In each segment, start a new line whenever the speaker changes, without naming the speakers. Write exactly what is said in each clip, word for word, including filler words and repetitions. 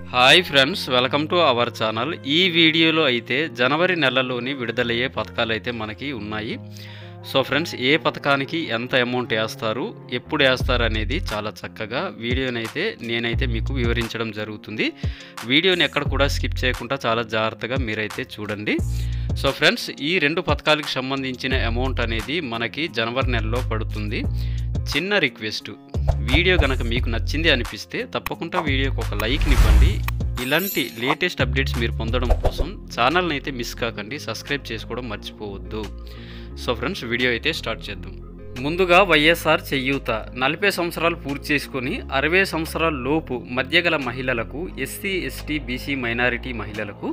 Hi friends, welcome to our channel. ఈ వీడియోలో అయితే జనవరి నెలలోని విడుదలయ్యే పథకాలు అయితే మనకి ఉన్నాయి. సో ఫ్రెండ్స్, ఏ పథకానికి ఎంత అమౌంట్ వేస్తారు, ఎప్పుడు వేస్తారు అనేది చాలా చక్కగా వీడియోని అయితే నేనైతే మీకు వివరించడం జరుగుతుంది. వీడియోని ఎక్కడ కూడా స్కిప్ చేయకుండా చాలా జాగ్రత్తగా మీరైతే చూడండి. సో ఫ్రెండ్స్, ఈ రెండు పథకాలకు సంబంధించిన అమౌంట్ అనేది మనకి జనవరి నెలలో పడుతుంది. చిన్న రిక్వెస్ట్, వీడియో కనుక మీకు నచ్చింది అనిపిస్తే తప్పకుండా వీడియోకి ఒక లైక్ని ఇవ్వండి. ఇలాంటి లేటెస్ట్ అప్డేట్స్ మీరు పొందడం కోసం ఛానల్ని అయితే మిస్ కాకండి, సబ్స్క్రైబ్ చేసుకోవడం మర్చిపోవద్దు. సో ఫ్రెండ్స్, వీడియో అయితే స్టార్ట్ చేద్దాం. ముందుగా వైఎస్ఆర్ చేయూత నలభై సంవత్సరాలు పూర్తి చేసుకొని అరవై సంవత్సరాల లోపు మధ్య గల మహిళలకు, ఎస్సీ ఎస్టీ బీసీ మైనారిటీ మహిళలకు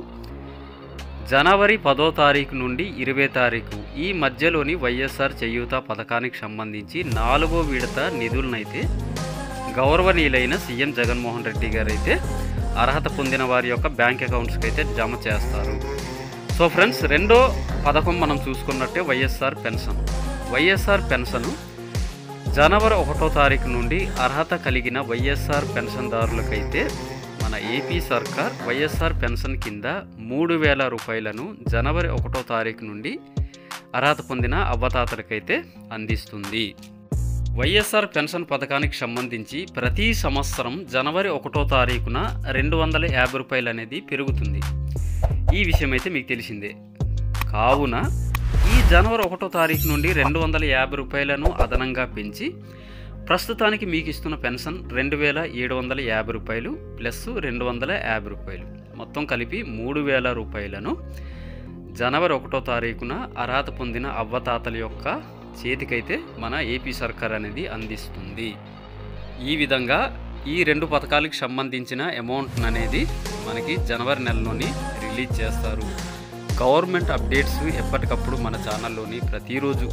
జనవరి పదో తారీఖు నుండి ఇరవై తారీఖు ఈ మధ్యలోని వైఎస్ఆర్ చేయూత పథకానికి సంబంధించి నాలుగో విడత నిధులనైతే గౌరవనీయులైన సీఎం జగన్మోహన్ రెడ్డి గారు అయితే అర్హత పొందిన వారి యొక్క బ్యాంక్ అకౌంట్స్కి అయితే జమ చేస్తారు. సో ఫ్రెండ్స్, రెండో పథకం మనం చూసుకున్నట్టే వైఎస్ఆర్ పెన్షన్. వైఎస్ఆర్ పెన్షన్ జనవరి ఒకటో తారీఖు నుండి అర్హత కలిగిన వైఎస్ఆర్ పెన్షన్దారులకైతే మన ఏపీ సర్కార్ వైఎస్ఆర్ పెన్షన్ కింద మూడు వేల రూపాయలను జనవరి ఒకటో తారీఖు నుండి అర్హత పొందిన అవ్వతాతలకైతే అందిస్తుంది. వైఎస్ఆర్ పెన్షన్ పథకానికి సంబంధించి ప్రతి సంవత్సరం జనవరి ఒకటో తారీఖున రెండు వందల యాభై రూపాయలు అనేది పెరుగుతుంది. ఈ విషయం అయితే మీకు తెలిసిందే. కావున ఈ జనవరి ఒకటో తారీఖు నుండి రెండు వందల యాభై రూపాయలను అదనంగా పెంచి ప్రస్తుతానికి మీకు ఇస్తున్న పెన్షన్ రెండు వేల ఏడు వందల యాభై రూపాయలు ప్లస్ రెండు వందల యాభై రూపాయలు మొత్తం కలిపి మూడు వేల రూపాయలను జనవరి ఒకటో తారీఖున అర్హత పొందిన అవ్వతాతల యొక్క చేతికైతే మన ఏపీ సర్కార్ అనేది అందిస్తుంది. ఈ విధంగా ఈ రెండు పథకాలకు సంబంధించిన అమౌంట్ అనేది మనకి జనవరి నెలలోని రిలీజ్ చేస్తారు. గవర్నమెంట్ అప్డేట్స్ ఎప్పటికప్పుడు మన ఛానల్లోని ప్రతిరోజు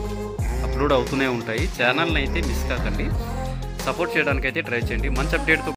అప్లోడ్ అవుతూనే ఉంటాయి. ఛానల్ని అయితే మిస్ కాకండి, సపోర్ట్ చేయడానికైతే ట్రై చేయండి. మంచి అప్డేట్తో